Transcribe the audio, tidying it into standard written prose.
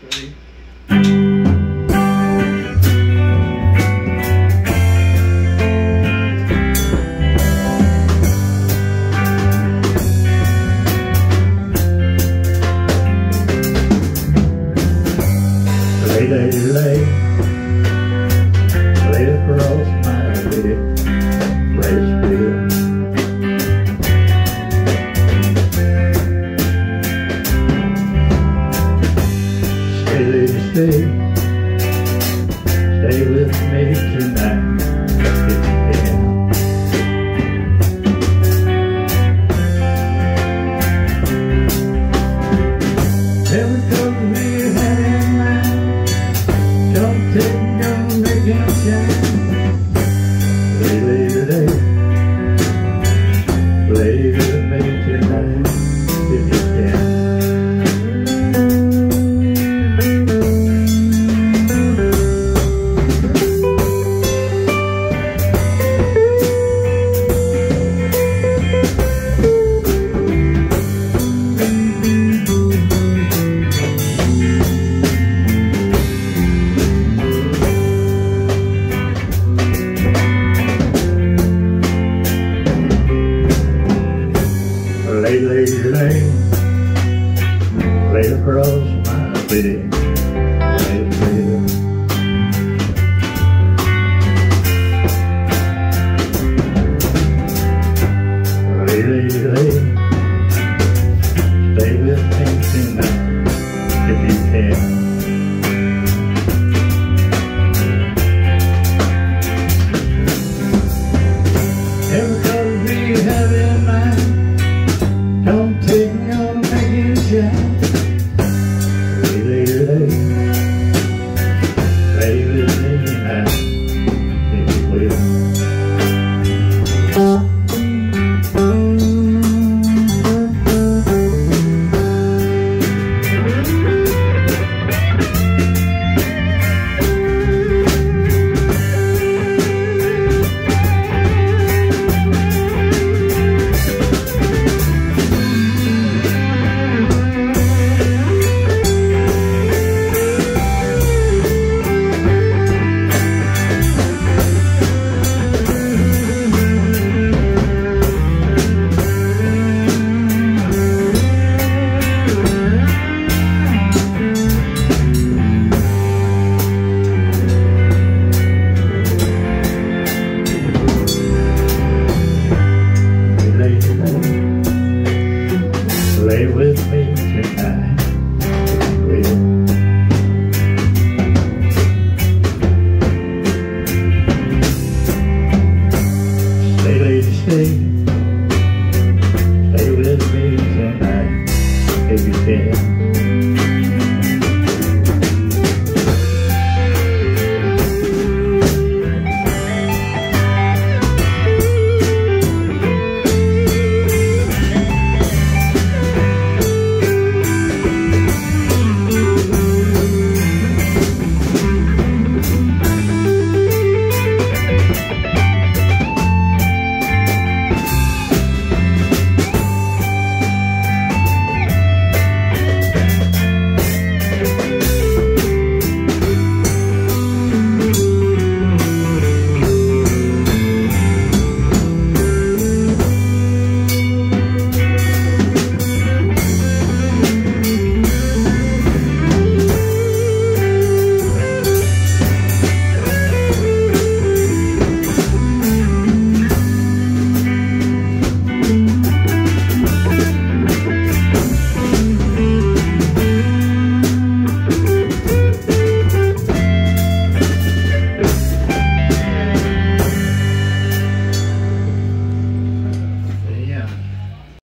Lay, lay, lay, lay across my bed, lay still. Stay, lady, stay, stay with me tonight, if you can. Every color you had in mind, don't take, don't make him shine. Lay, lay, lay, lay with me tonight, if you can. Lay, lay, lay, lay across my bed.